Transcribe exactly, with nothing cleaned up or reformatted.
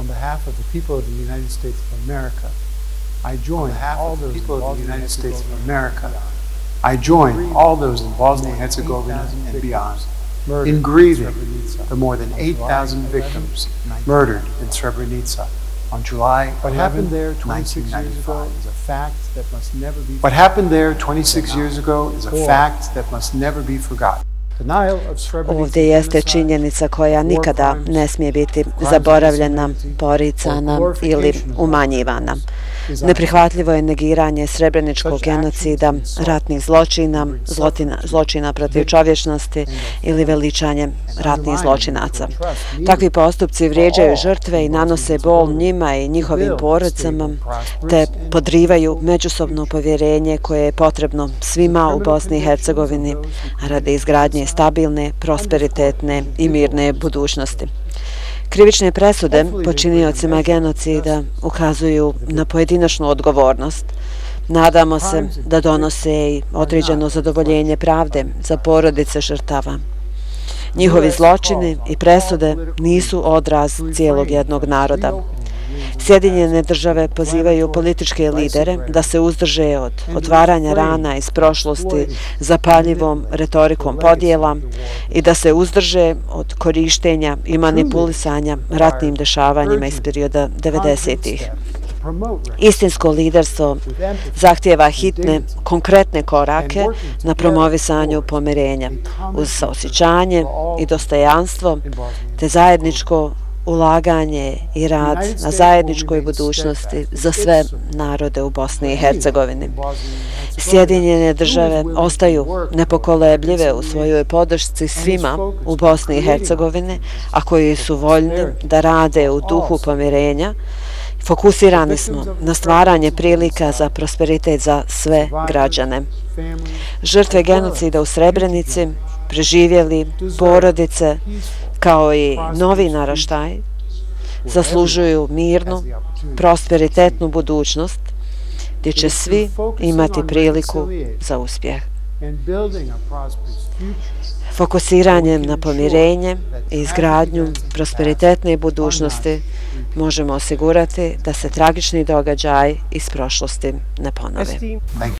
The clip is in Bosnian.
On behalf of the people of the United States of America, I join all those people of the United States of America. I join all those in Bosnia and Herzegovina and beyond in grieving the more than eight thousand victims murdered in Srebrenica on July eleventh, nineteen ninety-five. What happened there twenty-six years ago is a fact that must never be forgotten. Ovdje jeste činjenica koja nikada ne smije biti zaboravljena, poricana ili umanjivana. Neprihvatljivo je negiranje srebreničkog genocida, ratnih zločina, zločina, zločina protiv čovječnosti ili veličanje ratnih zločinaca. Takvi postupci vrijeđaju žrtve i nanose bol njima i njihovim porodicama, te podrivaju međusobno povjerenje koje je potrebno svima u Bosni i Hercegovini radi izgradnje stabilne, prosperitetne i mirne budućnosti. Krivične presude počiniocima genocida ukazuju na pojedinačnu odgovornost. Nadamo se da donose i određeno zadovoljenje pravde za porodice žrtava. Njihovi zločini i presude nisu odraz cijelog jednog naroda. Sjedinjene države pozivaju političke lidere da se uzdrže od otvaranja rana iz prošlosti zapaljivom retorikom podjela i da se uzdrže od korištenja i manipulisanja ratnim dešavanjima iz perioda devedesetih. Istinsko liderstvo zahtijeva hitne, konkretne korake na promovisanju pomirenja uz saosjećanje i dostojanstvo te zajedničko ulaganje i rad na zajedničkoj budućnosti za sve narode u Bosni i Hercegovini. Sjedinjene države ostaju nepokolebljive u svojoj podršci svima u Bosni i Hercegovini, a koji su voljni da rade u duhu pomirenja. Fokusirani smo na stvaranje prilika za prosperitet za sve građane. Žrtve genocida u Srebrenici, preživjeli, porodice, kao i novi naraštaj, zaslužuju mirnu, prosperitetnu budućnost gdje će svi imati priliku za uspjeh. Fokusiranjem na pomirenje i izgradnju prosperitetne budućnosti možemo osigurati da se tragični događaj iz prošlosti ne ponove.